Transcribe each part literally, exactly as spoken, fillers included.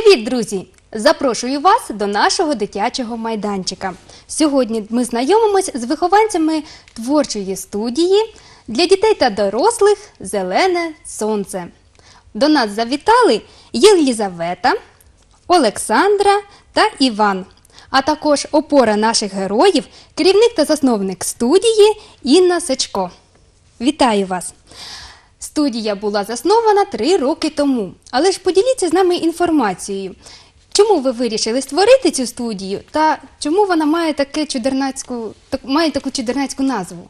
Привіт, друзі! Запрошую вас до нашого дитячого майданчика. Сьогодні ми знайомимось з вихованцями творчої студії для дітей та дорослих «Зелене сонце». До нас завітали Єлизавета, Олександра та Іван, а також опора наших героїв, керівник та засновник студії Інна Сечко. Вітаю вас! Студія була заснована три роки тому. Але ж поділіться з нами інформацією. Чому ви вирішили створити цю студію та чому вона має, таке чудернацьку, так, має таку чудернацьку назву?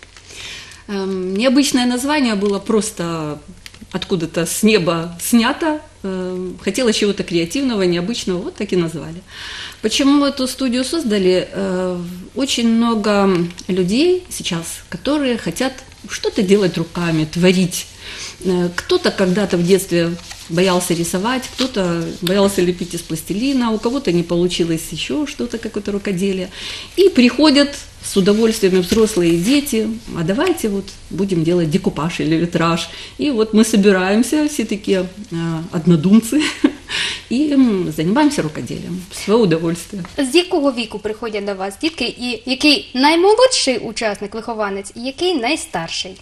Эм, необычное название было просто откуда-то с неба снято. Эм, хотелось чего-то креативного, необычного, вот так и назвали. Почему эту студию создали? Э, очень много людей сейчас, которые хотят что-то делать руками, творить. Э, кто-то когда-то в детстве боялся рисовать, кто-то боялся лепить из пластилина, у кого-то не получилось еще что-то, какое-то рукоделие. И приходят с удовольствием взрослые и дети, а давайте вот будем делать декупаж или витраж. И вот мы собираемся, все такие э, однодумцы, і займаємося рукоделием в своє удовольствие. З якого віку приходять до вас дітки, і який наймолодший учасник, вихованець, і який найстарший?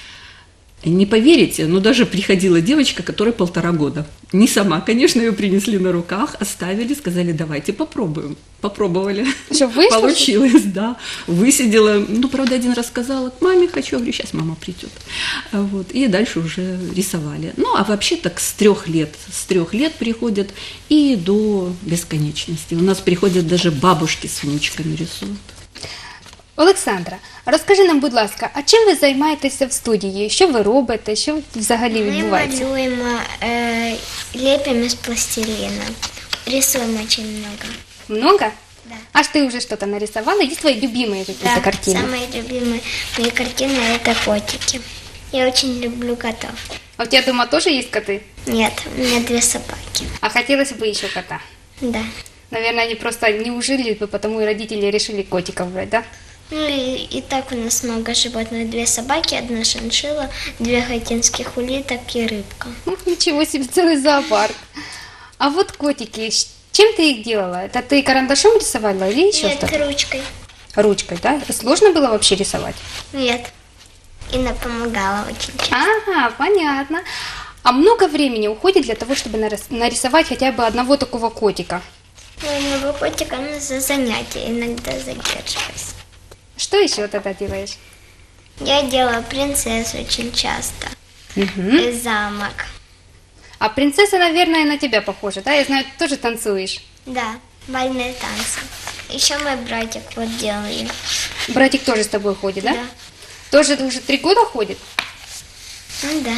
Не поверите, но даже приходила девочка, которой полтора года. Не сама, конечно, ее принесли на руках, оставили, сказали, давайте попробуем. Попробовали. Что, вышло? Получилось, да. Высидела, ну, правда, один раз сказала, к маме хочу, говорю, сейчас мама придет. Вот, и дальше уже рисовали. Ну, а вообще так с трех лет, с трех лет приходят и до бесконечности. У нас приходят даже бабушки с внучками рисуют. Олександра, розкажи нам, будь ласка, а чим ви займаєтеся в студії? Що ви робите? Що взагалі відбувається? Мы малюем, э, лепим из пластилина, рисуем очень много. Много? Да. Аж ты уже что-то нарисовала? Есть твои любимые какие-то Да, картины? самые любимые мои картины – это котики. Я очень люблю котов. А у тебя дома тоже есть коты? Нет, у меня две собаки. А хотелось бы еще кота? Да. Наверное, они просто не ужили бы, потому и родители решили котиков брать, да? Ну и, и так у нас много животных. Две собаки, одна шиншилла, две хатинских улиток и рыбка. Ух, ничего себе, целый зоопарк. А вот котики, с чем ты их делала? Это ты карандашом рисовала или еще Нет, что-то? ручкой. Ручкой, да? Сложно было вообще рисовать? Нет. Инна помогала очень часто. Ага, понятно. А много времени уходит для того, чтобы нарис- нарисовать хотя бы одного такого котика? Ну, одного котика ну, за занятия иногда задерживаюсь. Что еще тогда делаешь? Я делала принцессу очень часто. Мгм. И замок. А принцесса, наверное, на тебя похожа, да? Я знаю, ты тоже танцуешь. Да, бальные танцы. Еще мой братик вот делает. Братик тоже с тобой ходит, да? Да. Тоже уже три года ходит? Ну да,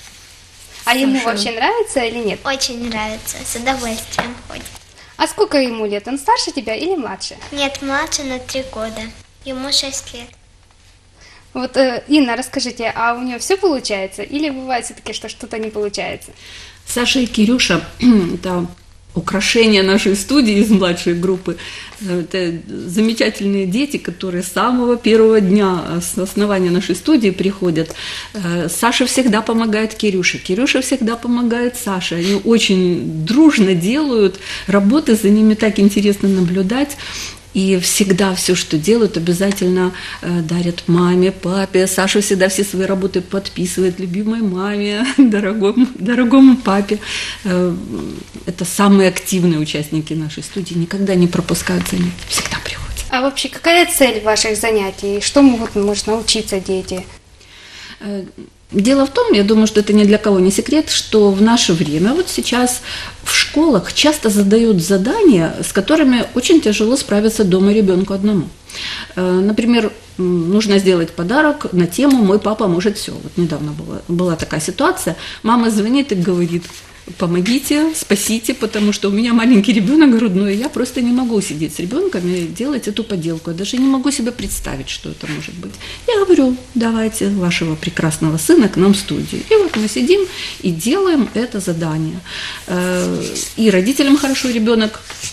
А ему Слушай. вообще нравится или нет? очень нравится, с удовольствием ходит. А сколько ему лет? Он старше тебя или младше? Нет, младше на три года. Ему шесть лет. Вот, э, Инна, расскажите, а у нее все получается? Или бывает все-таки, что что-то не получается? Саша и Кирюша – это украшение нашей студии из младшей группы. Это замечательные дети, которые с самого первого дня с основания нашей студии приходят. Саша всегда помогает Кирюше, Кирюша всегда помогает Саше. Они очень дружно делают работы, за ними так интересно наблюдать. И всегда все, что делают, обязательно э, дарят маме, папе. Саша всегда все свои работы подписывает любимой маме, дорогому, дорогому папе. Э, это самые активные участники нашей студии, никогда не пропускают занятия, всегда приходят. А вообще, какая цель ваших занятий? Что могут, может, научиться дети? Э, Дело в том, я думаю, что это ни для кого не секрет, что в наше время, вот сейчас в школах часто задают задания, с которыми очень тяжело справиться дома ребенку одному. Э, Например, м, нужно сделать подарок на тему «Мой папа может все». Вот недавно была, была такая ситуация, мама звонит и говорит: помогите, спасите, потому что у меня маленький ребенок грудной, и я просто не могу сидеть с ребенком и делать эту поделку. Я даже не могу себе представить, что это может быть. Я говорю: давайте вашего прекрасного сына к нам в студию. И вот мы сидим и делаем это задание. Э, И родителям хорошо, ребенок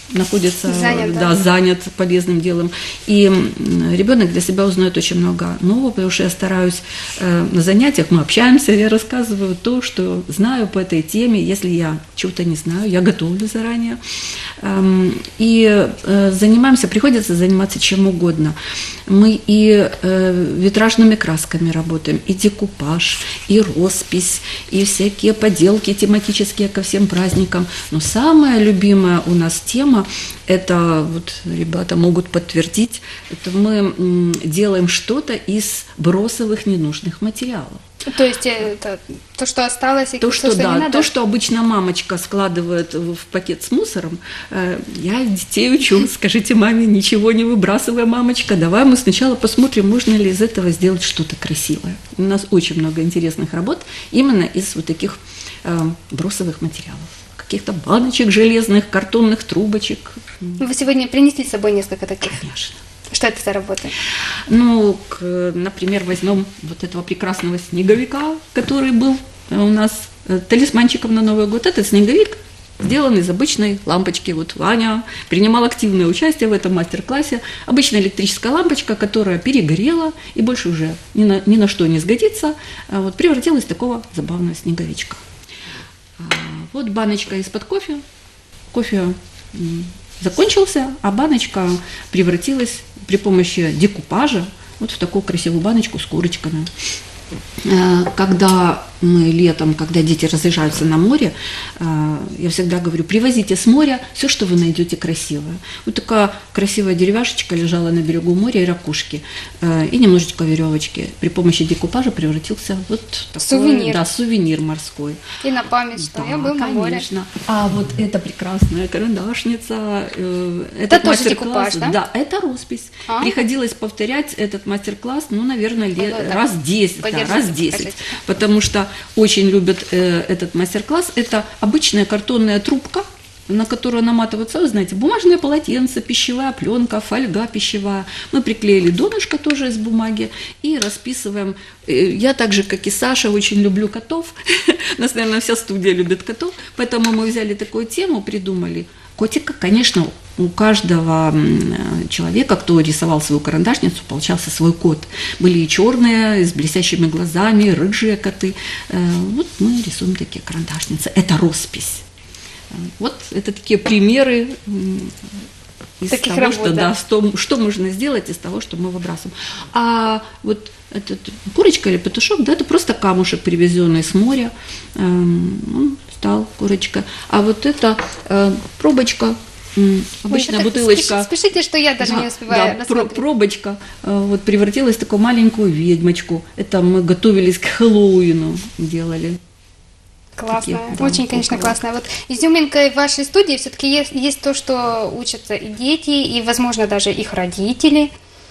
находится, Занят, да, да. занят полезным делом. И ребенок для себя узнает очень много нового, потому что я стараюсь э, на занятиях, мы общаемся, я рассказываю то, что знаю по этой теме. Если я чего-то не знаю, я готовлю заранее. Эм, и э, занимаемся, приходится заниматься чем угодно. Мы и э, витражными красками работаем, и декупаж, и роспись, и всякие поделки тематические ко всем праздникам. Но самая любимая у нас тема, это, вот ребята могут подтвердить, это мы м, делаем что-то из бросовых ненужных материалов. То есть э, это то, что осталось, и То, что, не да, надо? то, что обычно мамочка складывает в в пакет с мусором, э, я детей учу, скажите маме, ничего не выбрасывай, мамочка, давай мы сначала посмотрим, можно ли из этого сделать что-то красивое. У нас очень много интересных работ именно из вот таких э, бросовых материалов. Каких-то баночек железных, картонных трубочек. Вы сегодня принесли с собой несколько таких. Конечно. Что это за работы? Ну, к- например, возьмем вот этого прекрасного снеговика, который был у нас э, талисманчиком на Новый год. Этот снеговик сделан из обычной лампочки. Вот Ваня принимал активное участие в этом мастер-классе. Обычная электрическая лампочка, которая перегорела и больше уже ни на, ни на что не сгодится, а вот превратилась в такого забавного снеговичка. А, Вот баночка из-под кофе. Кофе м, закончился, а баночка превратилась при помощи декупажа вот в такую красивую баночку с курочками. Э, Когда мы летом, когда дети разъезжаются на море, э, я всегда говорю, привозите с моря все, что вы найдете красивое. Вот такая красивая деревяшечка лежала на берегу моря и ракушки, э, и немножечко веревочки. При помощи декупажа превратился вот такой, Сувенир. да, сувенир морской. И на память, что Да, я был на море. конечно. А вот эта прекрасная карандашница, э, Это этот тоже мастер-класс, декупаж, да? Да, это роспись. А? Приходилось повторять этот мастер-класс, ну, наверное, ле- Ну, да. раз десять, да, Подержите, раз десять, покажите. потому что очень любят э, этот мастер-класс. Это обычная картонная трубка, на которую наматываются, вы знаете, бумажное полотенце, пищевая пленка, фольга пищевая. Мы приклеили донышко тоже из бумаги и расписываем. Э, Я так же, как и Саша, очень люблю котов. У нас, наверное, вся студия любит котов. Поэтому мы взяли такую тему, придумали. Котика, конечно, у каждого м, человека, кто рисовал свою карандашницу, получался свой кот. Были и черные, с блестящими глазами, и рыжие коты. Э, Вот мы рисуем такие карандашницы. Это роспись. Вот это такие примеры м, из Таких того, работ, что, да. да, что, что можно сделать из того, что мы выбрасываем. А вот этот курочка или петушок, да, это просто камушек, привезенный с моря. Эм, Он стал курочка. А вот это э, пробочка, м, обычная Ой, это бутылочка. спеши- Спешите, что я даже Да, не успеваю да, про- рассмотреть. пробочка э, вот превратилась в такую маленькую ведьмочку. Это мы готовились к Хэллоуину, делали. Классно, Такие, да, очень, конечно, около. классно. Вот изюминкой вашей студии все-таки есть, есть то, что учатся и дети, и, возможно, даже их родители.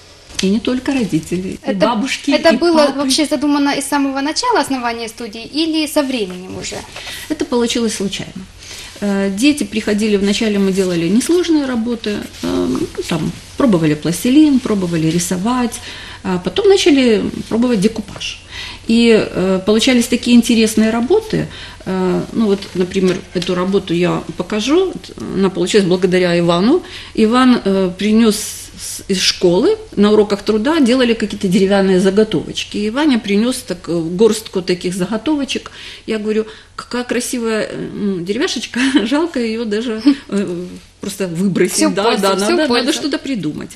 И не только родители, и бабушки, это и было папы. вообще задумано из самого начала основания студии или со временем уже? Это получилось случайно. Э, Дети приходили, вначале мы делали несложные работы, э, ну, там, пробовали пластилин, пробовали рисовать, а потом начали пробовать декупаж. И э, получались такие интересные работы. Э, ну вот, например, эту работу я покажу. Она получилась благодаря Ивану. Иван э, принес с- из школы, на уроках труда делали какие-то деревянные заготовочки. И Ваня принес так, э, горстку таких заготовочек. Я говорю, какая красивая э, ну, деревяшечка, жалко ее даже э, просто выбросить. Всю да, пользу, да, всю надо, надо пользу. что-то придумать.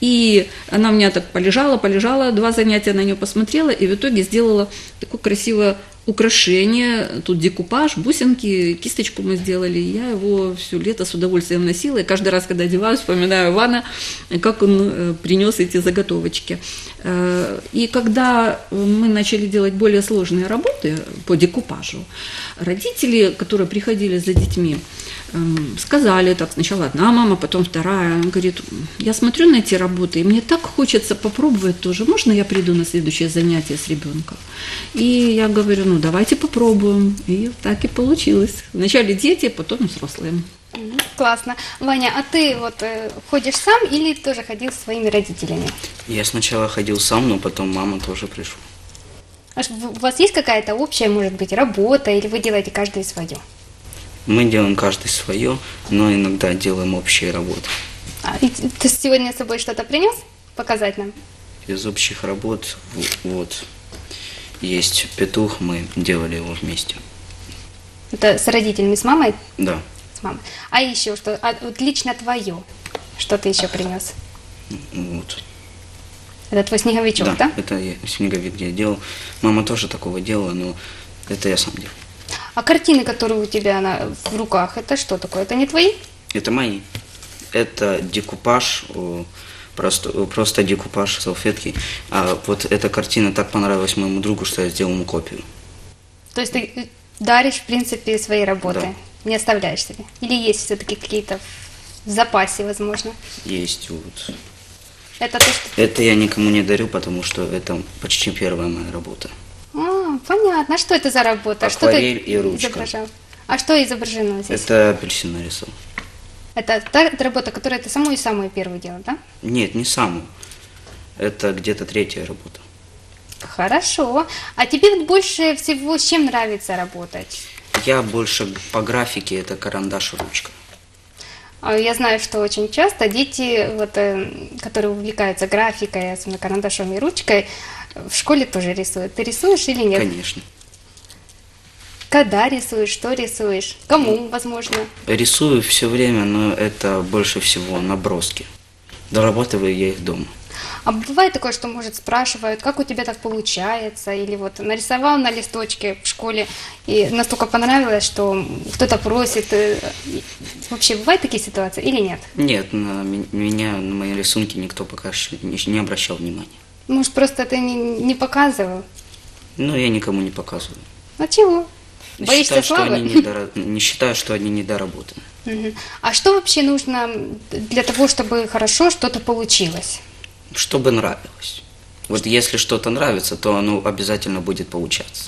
И она у меня так полежала, полежала, два занятия на нее посмотрела, и в итоге сделала такое красивое украшение, тут декупаж, бусинки, кисточку мы сделали, и я его все лето с удовольствием носила, и каждый раз, когда одеваю, вспоминаю Ивана, как он э, принес эти заготовочки. Э, И когда мы начали делать более сложные работы по декупажу, родители, которые приходили за детьми, эм, сказали так, сначала одна мама, потом вторая, он говорит, я смотрю на эти работы, и мне так хочется попробовать тоже, можно я приду на следующее занятие с ребенком? И я говорю, ну давайте попробуем, и так и получилось. Вначале дети, потом взрослые. Мгм, классно. Ваня, а ты вот э, ходишь сам или тоже ходил со своими родителями? Я сначала ходил сам, но потом мама тоже пришла. Аж в- У вас есть какая-то общая, может быть, работа, или вы делаете каждый свое? Мы делаем каждый свое, но иногда делаем общие работы. А, и ты сегодня с собой что-то принес показать нам? Из общих работ в- вот есть петух, мы делали его вместе. Это с родителями, с мамой? Да. С мамой. А еще что? А вот лично твое. Что ты еще принес? Вот. Это твой снеговичок, да? Да, это я, снеговик, где я делал. Мама тоже такого делала, но это я сам делал. А картины, которые у тебя на, в руках, это что такое? Это не твои? Это мои. Это декупаж, о, просто, просто декупаж салфетки. А вот эта картина так понравилась моему другу, что я сделал ему копию. То есть ты даришь, в принципе, свои работы? Да. Не оставляешь себе? Или есть все-таки какие-то в запасе, возможно? Есть вот. Это то, что... Это я никому не дарю, потому что это почти первая моя работа. А, понятно. А что это за работа? Что Акварель ты и ручка. изображал? А что изображено здесь? Это апельсин нарисовал. Это та работа, которую ты самую-самую первую делал, да? Нет, не самую. Это где-то третья работа. Хорошо. А тебе вот больше всего с чем нравится работать? Я больше по графике, это карандаш и ручка. А я знаю, что очень часто дети, вот, э, которые увлекаются графикой, особенно карандашом и ручкой, в школе тоже рисуют. Ты рисуешь или нет? Конечно. Когда рисуешь, что рисуешь? Кому, возможно? Рисую все время, но это больше всего наброски. Дорабатываю я их дома. А бывает такое, что, может, спрашивают, как у тебя так получается, или вот нарисовал на листочке в школе, и настолько понравилось, что кто-то просит. э, и Вообще, бывают такие ситуации или нет? Нет, на ми- меня, на мои рисунки никто пока что не, не обращал внимания. Может, просто ты не, не показывал? Но я никому не показываю. А чего? Боишься Считаю, что славы? они недора- не считаю, что они недоработаны. Мгм. А что вообще нужно для того, чтобы хорошо что-то получилось? Чтобы нравилось. Вот если что-то нравится, то оно обязательно будет получаться.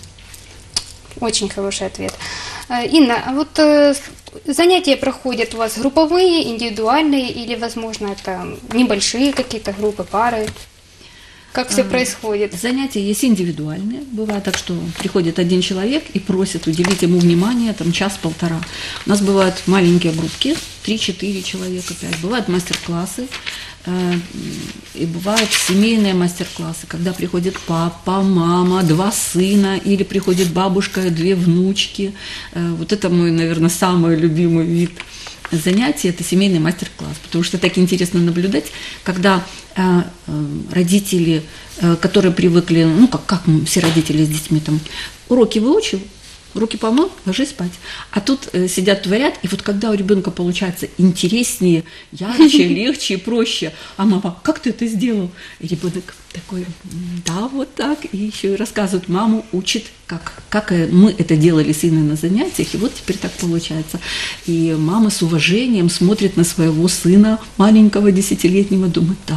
Очень хороший ответ. Э, Инна, а вот э, занятия проходят у вас групповые, индивидуальные или, возможно, это небольшие какие-то группы, пары? Как все А, происходит? Занятия есть индивидуальные. Бывает так, что приходит один человек и просит уделить ему внимание там час-полтора. У нас бывают маленькие группки, три-четыре человека, пять. Бывают мастер-классы. э, И бывают семейные мастер-классы, когда приходит папа, мама, два сына, или приходит бабушка, две внучки. Э, Вот это мой, наверное, самый любимый вид занятий, это семейный мастер-класс, потому что так интересно наблюдать, когда э, э, родители, э, которые привыкли, ну как, как мы, все родители с детьми, там, уроки выучил, руки помыл, ложись спать. А тут э, сидят, творят, и вот когда у ребенка получается интереснее, ярче, легче и проще, а мама, как ты это сделал? И ребенок такой, «М, да, вот так, и еще и рассказывает, маму учит, как, как э, мы это делали с Инной на занятиях, и вот теперь так получается. И мама с уважением смотрит на своего сына, маленького, десятилетнего, думает, да.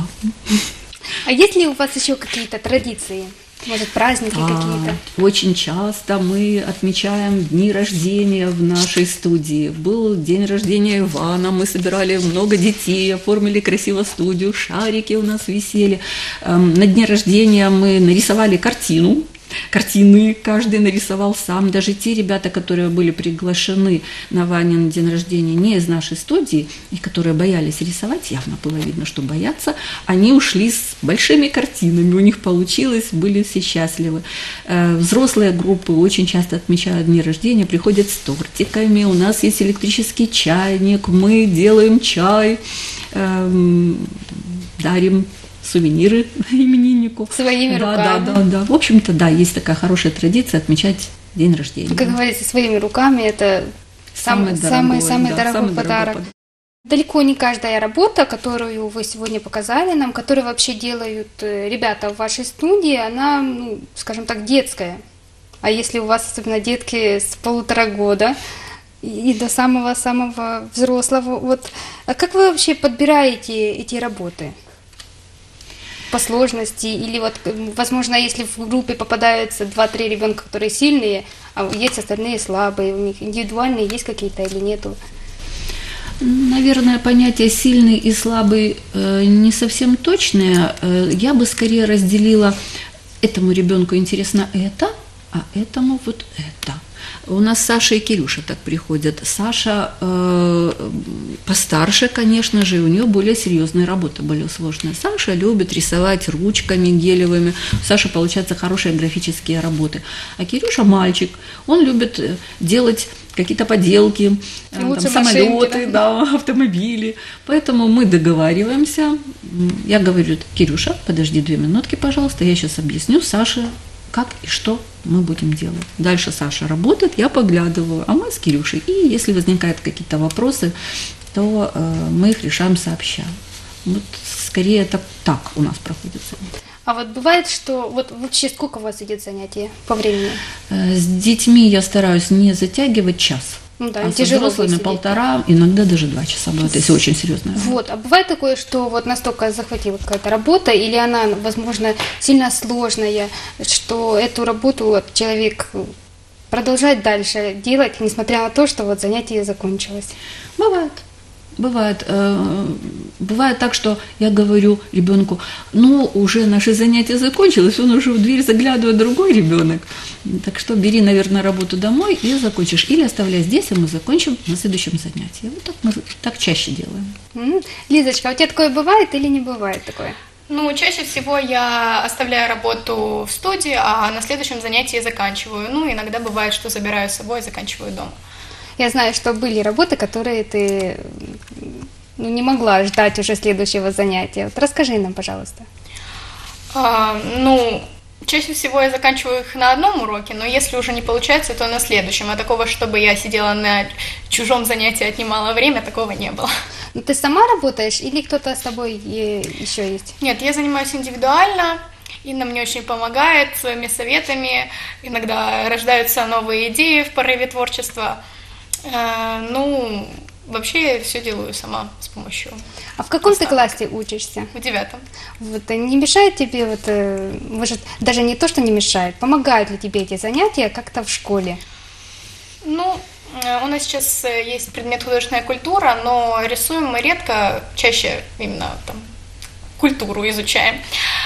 А есть ли у вас еще какие-то традиции? Может, праздники А, какие-то? Очень часто мы отмечаем дни рождения в нашей студии. Был день рождения Ивана, мы собирали много детей, оформили красиво студию, шарики у нас висели. Эм, На дне рождения мы нарисовали картину. Картины каждый нарисовал сам. Даже те ребята, которые были приглашены на Ванин день рождения не из нашей студии, и которые боялись рисовать, явно было видно, что боятся, они ушли с большими картинами, у них получилось, были все счастливы. Э, Взрослые группы очень часто отмечают дни рождения, приходят с тортиками, у нас есть электрический чайник, мы делаем чай, эм, дарим сувениры имениннику. Своими да, руками. Да, да, да. В общем-то, да, есть такая хорошая традиция отмечать день рождения. Как говорится, своими руками это самый, Самый самый, дорогой, самый да, дорогой самый дорогой подарок. подарок. Далеко не каждая работа, которую вы сегодня показали нам, которую вообще делают э, ребята в вашей студии, она, ну, скажем так, детская. А если у вас особенно детки с полутора года и и до самого-самого взрослого, вот, а как вы вообще подбираете эти работы? По сложности, или вот, э, возможно, если в группе попадаются два-три ребенка, которые сильные, а есть остальные слабые, у них индивидуальные есть какие-то или нету? Наверное, понятие сильный и слабый э, не совсем точное. Э, я бы скорее разделила: этому ребенку интересно это, а этому вот это. У нас Саша и Кирюша так приходят. Саша э, постарше, конечно же, и у нее более серьезная работа, более сложная. Саша любит рисовать ручками гелевыми. У Саши получаются хорошие графические работы. А Кирюша мальчик, он любит делать какие-то поделки, э, там, Лучше самолеты, машинки, да? да, автомобили. Поэтому мы договариваемся. Я говорю: Кирюша, подожди две минутки, пожалуйста, я сейчас объясню Саше, как и что мы будем делать. Дальше Саша работает, я поглядываю, а мы с Кирюшей. И если возникают какие-то вопросы, то э, мы их решаем сообща. Вот скорее это так у нас проходит занятие. А вот бывает, что вот вообще сколько у вас идет занятие по времени? Э, С детьми я стараюсь не затягивать час. Ну да, А со тяжело взрослыми будет сидеть. полтора, иногда даже два часа бывает, если очень серьезно. Вот, а бывает такое, что вот настолько захватила какая-то работа, или она, возможно, сильно сложная, что эту работу вот человек продолжает дальше делать, несмотря на то, что вот занятие закончилось. Бывает. Бывает. Э, Бывает так, что я говорю ребенку: ну, уже наше занятие закончилось, он уже в дверь заглядывает, другой ребенок. Так что бери, наверное, работу домой и закончишь. Или оставляй здесь, и мы закончим на следующем занятии. Вот так мы так чаще делаем. М. Лизочка, а у тебя такое бывает или не бывает такое? Ну, чаще всего я оставляю работу в студии, а на следующем занятии заканчиваю. Ну, иногда бывает, что забираю с собой и заканчиваю дома. Я знаю, что были работы, которые ты ну, не могла ждать уже следующего занятия. Вот расскажи нам, пожалуйста. А, ну, чаще всего я заканчиваю их на одном уроке, но если уже не получается, то на следующем. А такого, чтобы я сидела на чужом занятии, отнимала время, такого не было. Ну, ты сама работаешь или кто-то с тобой э, еще есть? Нет, я занимаюсь индивидуально. Инна мне очень помогает своими советами. Иногда рождаются новые идеи в порыве творчества. А, ну, вообще я все делаю сама с помощью. А в каком ты наставника. классе учишься? В девятом. Вот, э, не мешает тебе, вот, э, может, даже не то, что не мешает, помогают ли тебе эти занятия как-то в школе? Ну, э, у нас сейчас э, есть предмет художественная культура, но рисуем мы редко, чаще именно там культуру изучаем.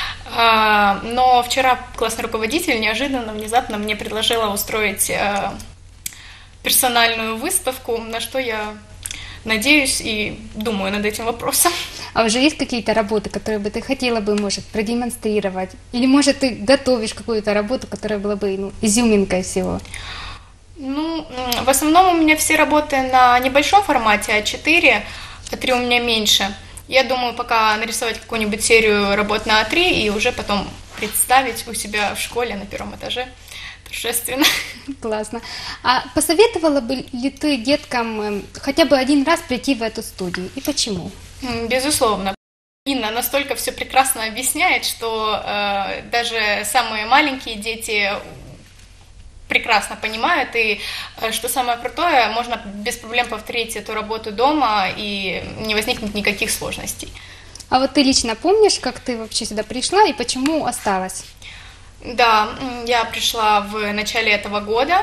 А, но вчера классный руководитель неожиданно, внезапно мне предложила устроить э, персональную выставку, на что я надеюсь и думаю над этим вопросом. А уже есть какие-то работы, которые бы ты хотела бы, может, продемонстрировать? Или, может, ты готовишь какую-то работу, которая была бы ну, изюминкой всего? Ну, м, в основном у меня все работы на небольшом формате а четыре, а три у меня меньше. Я думаю, пока нарисовать какую-нибудь серию работ на а три и уже потом представить у себя в школе на первом этаже торжественно. Классно. А посоветовала бы ли ты деткам э, хотя бы один раз прийти в эту студию? И почему? М, Безусловно. Инна настолько все прекрасно объясняет, что э, даже самые маленькие дети прекрасно понимают, и э, что самое крутое, можно без проблем повторить эту работу дома, и не возникнет никаких сложностей. А вот ты лично помнишь, как ты вообще сюда пришла и почему осталась? Да, м, я пришла в начале этого года,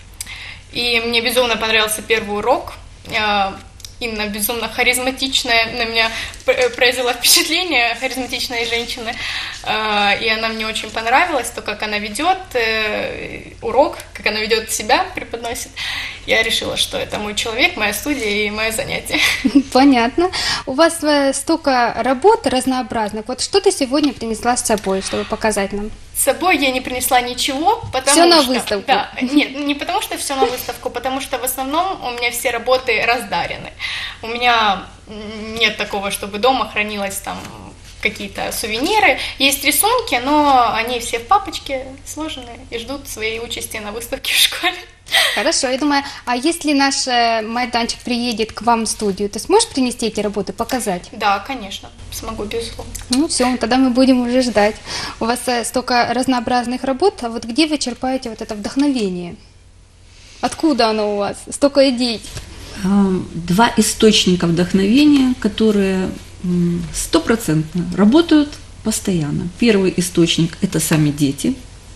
и мне безумно понравился первый урок. Э, Инна безумно харизматичная, на меня пр- произвела впечатление харизматичной женщины, э, и она мне очень понравилась, то, как она ведет э, урок, как она ведет себя, преподносит. Я решила, что это мой человек, моя студия и мое занятие. Понятно. У вас э, столько работ разнообразных. Вот что ты сегодня принесла с собой, чтобы показать нам? С собой я не принесла ничего, потому Всё на что... выставку. Да, нет, не потому что все на выставку, потому что в основном у меня все работы раздарены. У меня м, нет такого, чтобы дома хранилось там какие-то сувениры. Есть рисунки, но они все в папочке сложены и ждут своей участи на выставке в школе. Хорошо, я думаю, а если наш э, майданчик приедет к вам в студию, ты сможешь принести эти работы, показать? Да, конечно, смогу, безусловно. Ну все, тогда мы будем уже ждать. У вас э, столько разнообразных работ, а вот где вы черпаете вот это вдохновение? Откуда оно у вас? Столько идей. А, Два источника вдохновения, которые м, стопроцентно работают постоянно. Первый источник – это сами дети.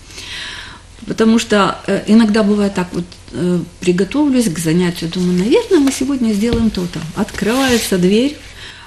Потому что э, иногда бывает так, вот э, приготовлюсь к занятию, думаю, наверное, мы сегодня сделаем то-то. Открывается дверь,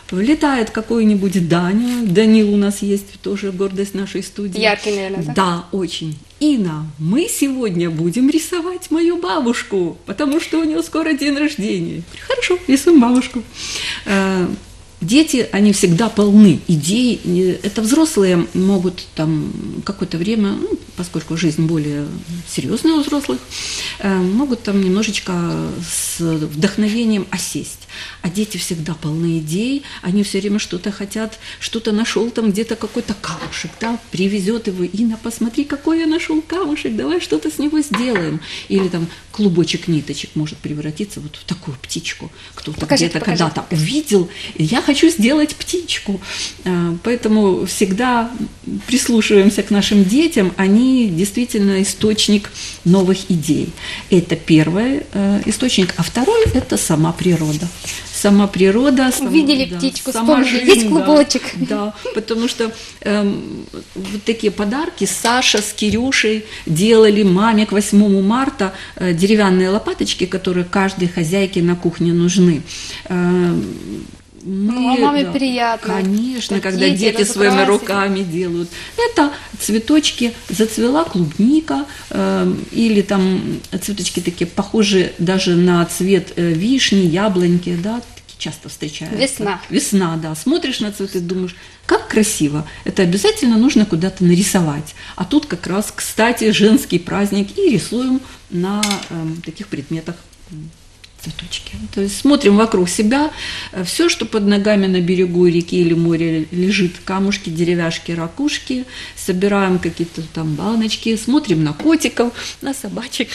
влетает какой-нибудь Даня, Данил у нас есть, тоже гордость нашей студии. Яркий, наверное, да? Да, очень. Инна, мы сегодня будем рисовать мою бабушку, потому что у нее скоро день рождения. Хорошо, рисуем бабушку. Э, Дети, они всегда полны идей. Это взрослые могут там какое-то время, ну, поскольку жизнь более серьезная у взрослых, могут там немножечко с вдохновением осесть. А дети всегда полны идей, они все время что-то хотят, что-то нашел там где-то какой-то камушек, да, привезет его, Инна, посмотри, какой я нашел камушек, давай что-то с него сделаем. Или там клубочек ниточек может превратиться вот в такую птичку. Кто-то Покажите, где-то покажите. когда-то увидел, я хочу сделать птичку. Поэтому всегда прислушиваемся к нашим детям, они действительно источник новых идей. Это первый источник, а второй – это сама природа. Сама природа. Сама, Увидели да, птичку, сама вспомнили, жизнь, есть клубочек. Да, да, потому что эм, вот такие подарки Саша с Кирюшей делали маме к восьмому марта, э, деревянные лопаточки, которые каждой хозяйке на кухне нужны. Эм, Мы, Ну, а маме приятно, Конечно, что когда дети дети своими разукрасили. руками делают. Это цветочки, зацвела клубника, э, или там цветочки такие похожие даже на цвет э, вишни, яблоньки, да, такие часто встречаются. Весна. Весна, да. Смотришь на цветы, думаешь, как красиво. Это обязательно нужно куда-то нарисовать. А тут как раз, кстати, женский праздник, и рисуем на э, таких предметах цветочки. То есть смотрим вокруг себя, все, что под ногами на берегу реки или моря лежит, камушки, деревяшки, ракушки, собираем какие-то там баночки, смотрим на котиков, на собачек,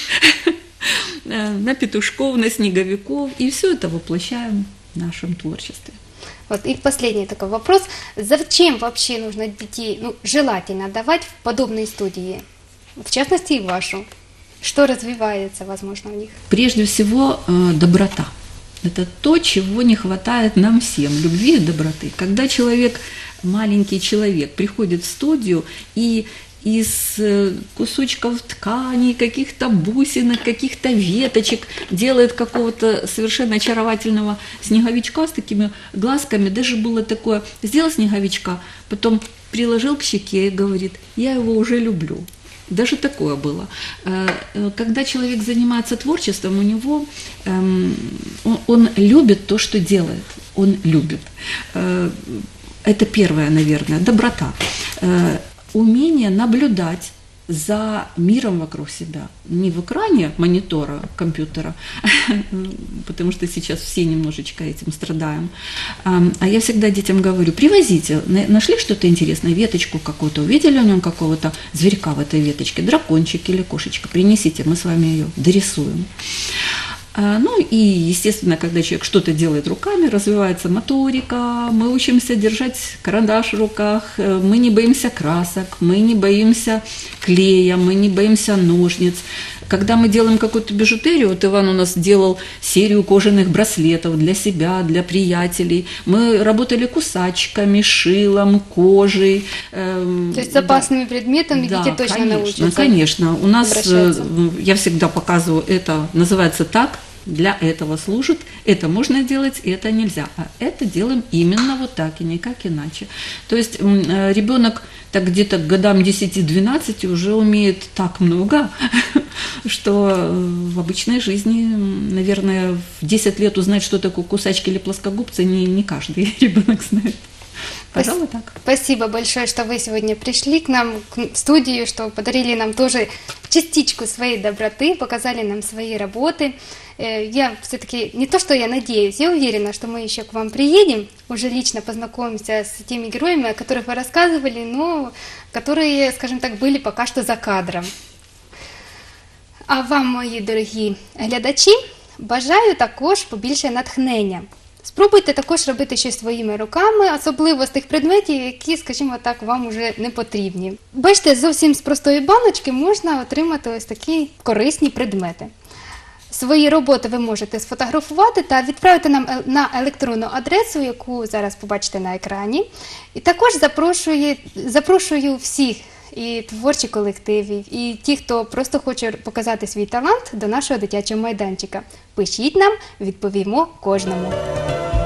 на петушков, на снеговиков, и все это воплощаем в нашем творчестве. Вот, и последний такой вопрос. Зачем вообще нужно детей, ну, желательно давать в подобные студии, в частности и вашу? Что развивается, возможно, у них? Прежде всего, э, доброта. Это то, чего не хватает нам всем, любви и доброты. Когда человек, маленький человек, приходит в студию и из э, кусочков ткани, каких-то бусинок, каких-то веточек делает какого-то совершенно очаровательного снеговичка с такими глазками. Даже было такое, сделал снеговичка, потом приложил к щеке и говорит, я его уже люблю. Даже такое было. Когда человек занимается творчеством, у него он, он любит то, что делает. Он любит. Это первое, наверное, доброта. Умение наблюдать за миром вокруг себя. Не в экране монитора, компьютера, потому что сейчас все немножечко этим страдаем. А я всегда детям говорю, привозите, нашли что-то интересное, веточку какую-то, увидели у него какого-то зверька в этой веточке, дракончик или кошечка, принесите, мы с вами ее дорисуем. Ну и, естественно, когда человек что-то делает руками, развивается моторика, мы учимся держать карандаш в руках, мы не боимся красок, мы не боимся клея, мы не боимся ножниц. Когда мы делаем какую-то бижутерию, вот Иван у нас делал серию кожаных браслетов для себя, для приятелей. Мы работали кусачками, шилом, кожей. То есть с опасными да. предметами да, дети точно конечно, научатся. Конечно, у нас, обращаться. Я всегда показываю, это называется так, для этого служит, это можно делать, и это нельзя. А это делаем именно вот так, и никак иначе. То есть ребенок так где-то к годам десяти-двенадцати уже умеет так много, что в обычной жизни, наверное, в десять лет узнать, что такое кусачки или плоскогубцы, не, не каждый ребенок знает. Пожалуй, так. Спасибо большое, что вы сегодня пришли к нам в студию, что подарили нам тоже частичку своей доброты, показали нам свои работы. Я все-таки, не то что я надеюсь, я уверена, что мы еще к вам приедем, уже лично познакомимся с теми героями, о которых вы рассказывали, но которые, скажем так, были пока что за кадром. А вам, мої дорогі глядачі, бажаю також побільше натхнення. Спробуйте також робити щось своїми руками, особливо з тих предметів, які, скажімо так, вам уже не потрібні. Бачите, зовсім з простої баночки можна отримати ось такі корисні предмети. Свої роботи ви можете сфотографувати та відправити нам на електронну адресу, яку зараз побачите на екрані. І також запрошую, запрошую всіх і творчі колективи, і ті, хто просто хоче показати свій талант, до нашого дитячого майданчика. Пишіть нам, відповімо кожному.